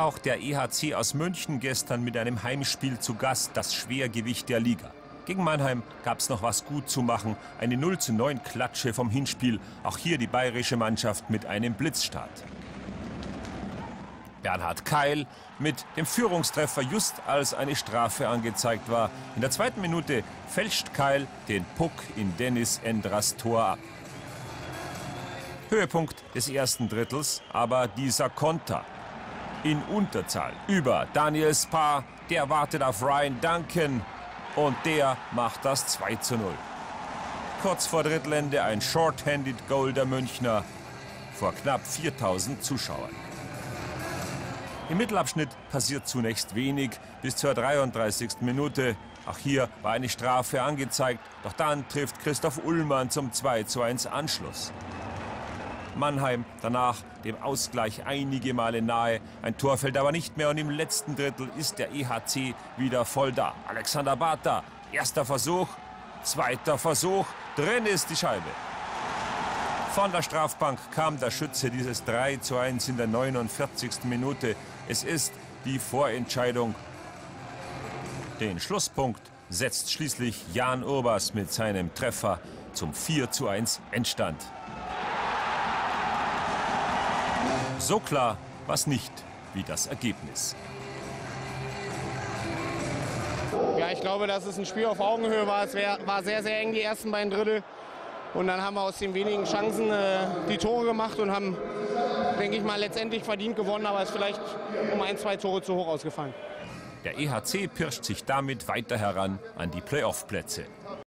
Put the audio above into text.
Auch der EHC aus München gestern mit einem Heimspiel zu Gast, das Schwergewicht der Liga. Gegen Mannheim gab es noch was gut zu machen. Eine 0:9 Klatsche vom Hinspiel. Auch hier die bayerische Mannschaft mit einem Blitzstart. Bernhard Keil mit dem Führungstreffer just als eine Strafe angezeigt war. In der 2. Minute fälscht Keil den Puck in Dennis Endras Tor ab. Höhepunkt des ersten Drittels, aber dieser Konter. In Unterzahl über Daniel Spar, der wartet auf Ryan Duncan und der macht das 2:0. Kurz vor Drittelende ein Short-Handed Goal der Münchner vor knapp 4000 Zuschauern. Im Mittelabschnitt passiert zunächst wenig bis zur 33. Minute. Auch hier war eine Strafe angezeigt, doch dann trifft Christoph Ullmann zum 2:1 Anschluss. Mannheim danach dem Ausgleich einige Male nahe. Ein Tor fällt aber nicht mehr und im letzten Drittel ist der EHC wieder voll da. Alexander Barta, erster Versuch, zweiter Versuch, drin ist die Scheibe. Von der Strafbank kam der Schütze dieses 3:1 in der 49. Minute. Es ist die Vorentscheidung. Den Schlusspunkt setzt schließlich Jan Urbas mit seinem Treffer zum 4:1 Endstand. So klar war es nicht wie das Ergebnis. Ja, ich glaube, dass es ein Spiel auf Augenhöhe war. Es war sehr, sehr eng die ersten beiden Drittel. Und dann haben wir aus den wenigen Chancen die Tore gemacht und haben, denke ich mal, letztendlich verdient gewonnen. Aber es ist vielleicht um 1, 2 Tore zu hoch ausgefallen. Der EHC pirscht sich damit weiter heran an die Playoff-Plätze.